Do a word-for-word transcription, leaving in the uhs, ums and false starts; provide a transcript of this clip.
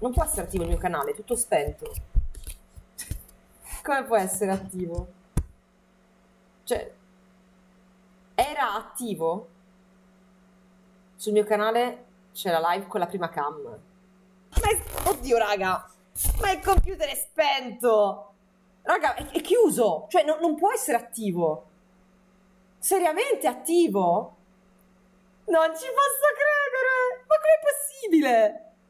Non può essere attivo il mio canale, è tutto spento. Come può essere attivo? Cioè, era attivo? Sul mio canale c'è la live con la prima cam. Ma è... Oddio, raga! Ma il computer è spento! Raga, è, è chiuso! Cioè, no, non può essere attivo! Seriamente attivo? Non ci posso credere! Ma com'è possibile?